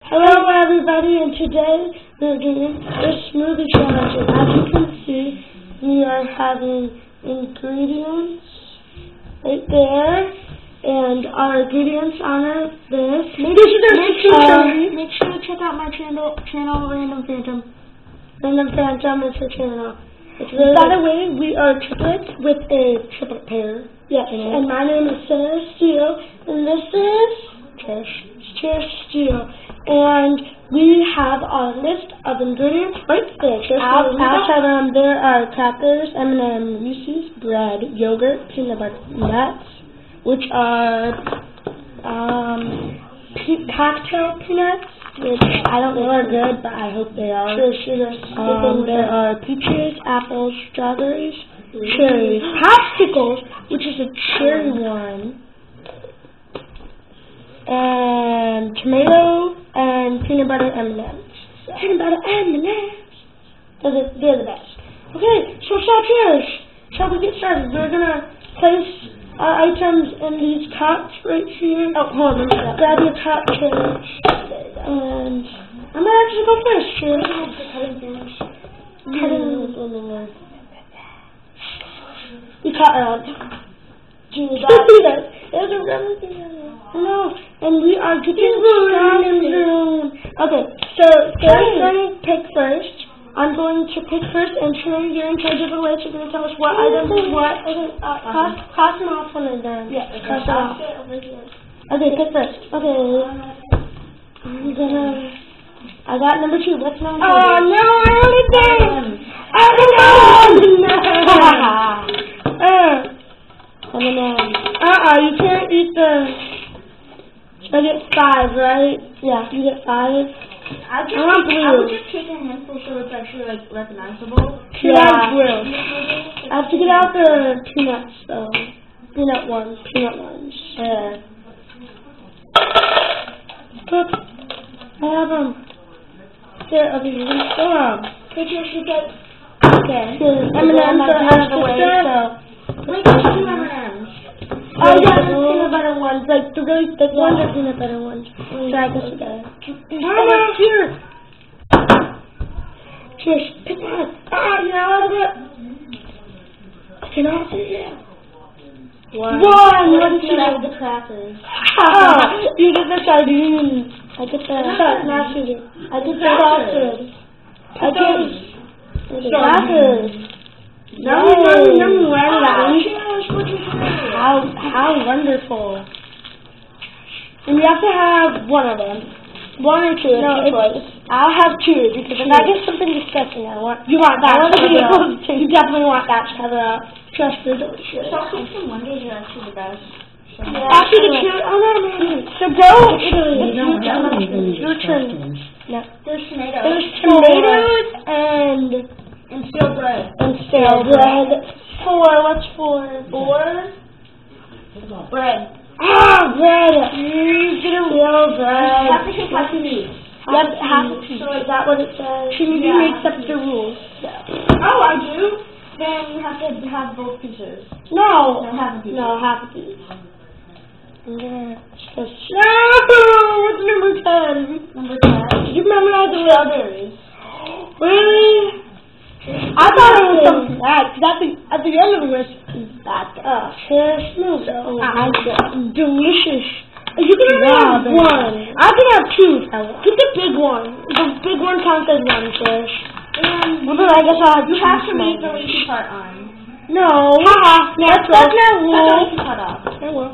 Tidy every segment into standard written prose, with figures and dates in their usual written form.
Hello everybody, and today we're doing this smoothie challenge. And as you can see, we are having ingredients right there, and our ingredients are this. Make sure to check out my channel Random Phantom. Random Phantom is her channel. By the way, we are triplets with a triplet pair. Yes, and my name is Sarah Steele, and this is Trish Steele. And we have our list of ingredients right there. There are crackers, M&M, Reese's, bread, yogurt, peanut butter, nuts, which are cocktail peanuts, which I don't know are good, but I hope they are. There are peaches, apples, strawberries, cherries, popsicles, which is a cherry one, and tomato, and peanut butter M&Ms. Peanut butter M&Ms. They're the best. Okay, so Trish, shall we get started? We're gonna place our items in these cups right here. Oh, hold on. Grab your cup, Trish. And I'm gonna actually go first, Trish. We cut out. There's a rubber thing on it. No, and we are getting soon. Okay, so Sarah's going to pick first. I'm going to pick first, and Trinity, you're in charge of the list. You're going to tell us what items is what. Okay, cross them off when they're done. Yeah, cross them off. Okay, pick first. Okay. I got number 2. What's number 2? Oh, no, I already did. You can't eat the... I get 5, right? Yeah, you get 5. I would just take a handful so it's actually like recognizable. Yeah. I have to get out the peanuts though. Peanut ones. Yeah. Look, I have them. There, okay, you're gonna store them. Okay. M&M's are out of the way, so... Wait, there's 2 M&M's. Oh yeah, the peanut butter ones, like the really thick ones are peanut butter ones. So I guess okay. Here. Trish, pick one. You're out of it. I cannot see it. One. What did you get with the crackers? You get the sardines. I get the not shooting. I get the sausage. I get the crackers. How wonderful. And we have to have one of them. 1 or 2. No, I'll have 2 because if I get something disgusting, you want that to cover up. You definitely want that to cover up. Trust me, delicious. Sausage and Mondays are actually the best. Actually, the truth. Oh no, man. So go. Your turn. No. There's tomatoes and stale bread. Bread. 4. What's 4? 4? Bread. Bread. You get a real bread. You have to take half a piece. Half a piece. So is that what it says? Trinity makes up the rules. Yeah. Oh, I do? Then you have to have both pieces. No. Half a piece. No, half a piece. I'm gonna just... No! What's number 10? Number 10? You memorize the strawberries. Really? I thought it was something bad, because at the end of the list is bad. Smells delicious. You can only have 1. I can have 2. Get the big one. The big one counts as 1, Trish. Well, then I guess I'll have 2. You have to make the leafy part on. No. That's not rule. That's the leafy part off. I will.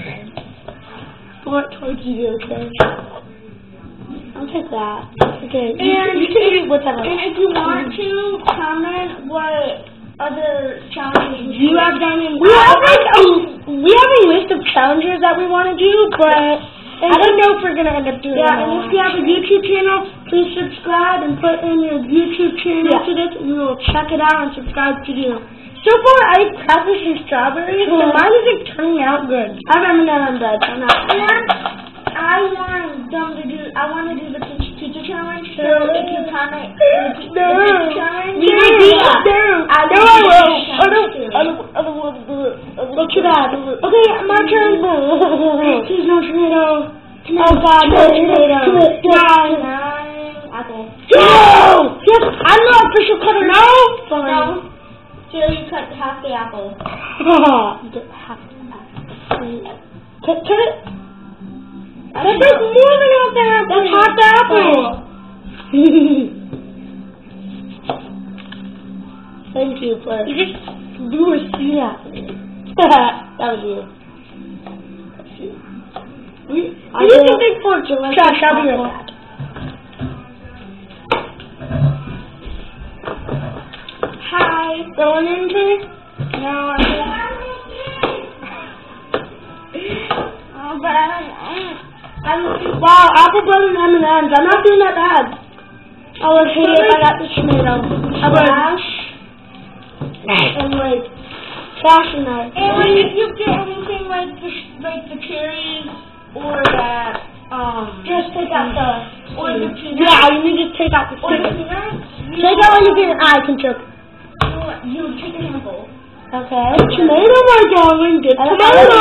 What towards you, Trish? I'll take that. Okay. And you can eat whatever. And if you want to comment what other challenges you have done in we have a list of challenges that we want to do, but I don't know if we're gonna end up doing it. Yeah, and if you have a YouTube channel, please subscribe and put in your YouTube channel to this, and we will check it out and subscribe to you. So far, I ate crackers and strawberries, and mine isn't turning out good. I have M&M bread, so I'm not. I want to do the pizza challenge. So if you comment the pizza challenge, we will do that. I don't want to do it. Too bad. Okay, my turn. Please no tomato. Oh God, no tomatoes. Nine. Apple. No! Yes, I'm the official cutter. No! Fine. No. Here, you cut half the apple. Half the apple. Cut it. That's like more than half the apple. That's half the apple. Thank you for... You just blew a seed at me. That was you. That's you. I did something for delicious apple. I'll be right back. Hi. Going into it? No, I'm not. Oh, but wow, apple butter and M&M's. I'm not doing that bad. I would hate it if I got the tomato. Trash. And like, trash and that. And like, if you get anything like the cherries or that, just take out the, or the peanuts. Yeah, you need to take out the peanuts. Take out when you get an eye can choke. You take a handful. Okay. Tomato, my darling. Get tomato.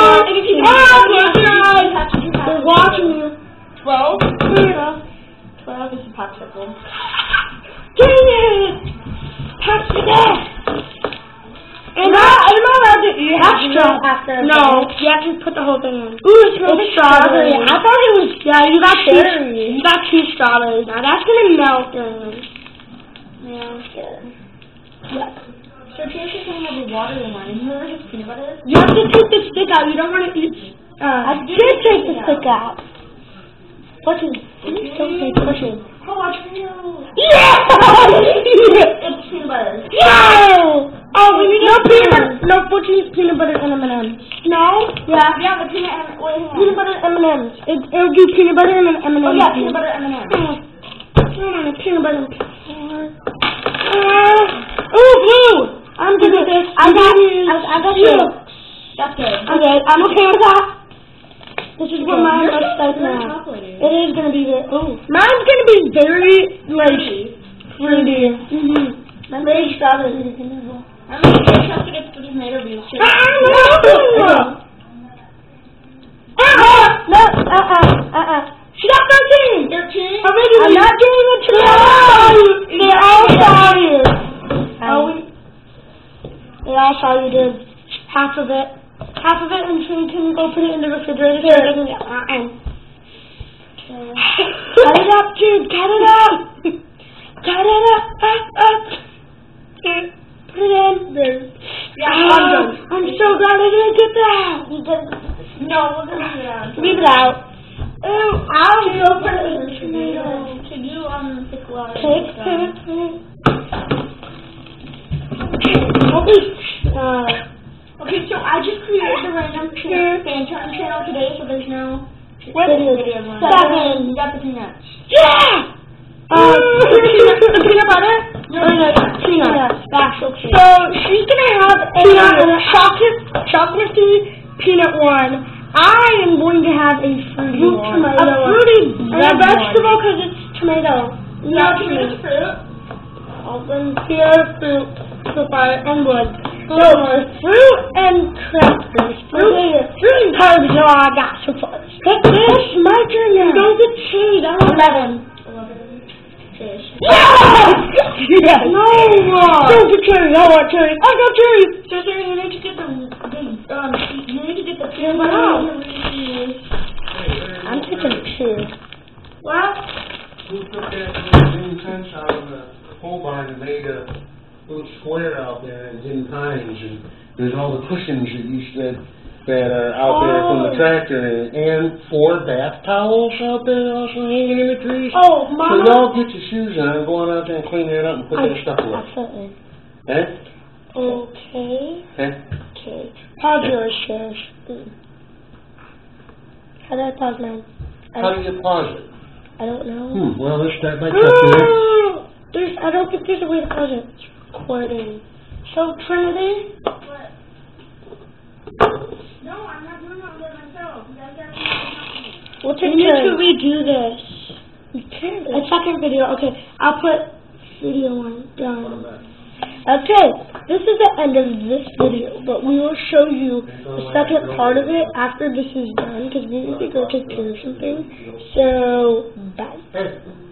They're watching you. 12. 12 is a popsicle. Dang it! Popsicle. I'm not allowed to eat extra after. No, you have to put the whole thing in. Ooh, it smells like strawberry. I thought it was. Yeah, you got cherry. You got 2 strawberries. Now that's gonna melt during this. Yeah, I'm scared. Yeah. So here's the thing with the water in mine. You know what peanut butter is? You have to take the stick out. You don't want to eat. I did take the stick out. Pushing. Don't say pushing. Oh, watch me. Yeah! It's peanut butter. Yeah! Oh, we need no peanut butter. No, 14 peanut butter and M&M's. No? Yeah. Yeah, the peanut butter and M&M's. It'll do peanut butter and M&M's. Oh, yeah, peanut butter and M&M's. Peanut butter and oh, blue! I'm good with this. I got you. That's good. Okay, I'm okay with that. This is what mine looks like now. It is going to be very... Oh. Mine's going to be very, like, fruity. I'm very strawberry. I'm going to try to get the tomato beans. No. She got 13. 13? I'm not doing it today. They all saw you. They all saw you did half of it. Half of it, and Trinity can go put it in the refrigerator so it doesn't get Cut it up, dude. Cut it up. Cut it up. Put it in. Yeah, I'm done. I'm so glad I didn't get that. No, we're going to leave it out. Leave it out. I'll go put it in the tomato. Can you pick water? Okay, so I just created the random fan channel today, so there's no video. 7. You got the peanuts. Yeah! The peanut butter? No, peanuts. That's okay. So she's gonna have a chocolatey peanut one. I am going to have a fruity one. A fruity vegetable because it's tomato. No, tomato's fruit. Open here, fruit, pie, and wood. So, fruit and crackers. Fruit and carbs are all I got so far. Pick this. My turn now. Don't get cheese. I want 11. Fish. Yes! Yes! No! Don't get cherry. I want cherry. I got cherry. So, you need to get the peanut butter out. I'm taking 2. What? Who took that green fence out of the pole barn and made a little square out there in Jim Pines, and there's all the cushions that you said that are out there from the tractor, and 4 bath towels out there also hanging in the trees. Oh, Mama. So y'all get your shoes on and go on out there and clean that up and put that stuff away. Absolutely. Eh? Okay. Eh? Okay. Pause yours, Cherish. How do I pause mine? How do you pause it? I don't know. Well, let's start by touching it. I don't think there's a way to pause it. It's recording. So, Trinity? What? No, I'm not doing it by myself. You guys got to help me. What's your turn? You need to redo this. You can't. A second video. Okay, I'll put video 1 done. Okay, this is the end of this video, but we will show you the second part of it after this is done, because we need to go take care of something. So, bye.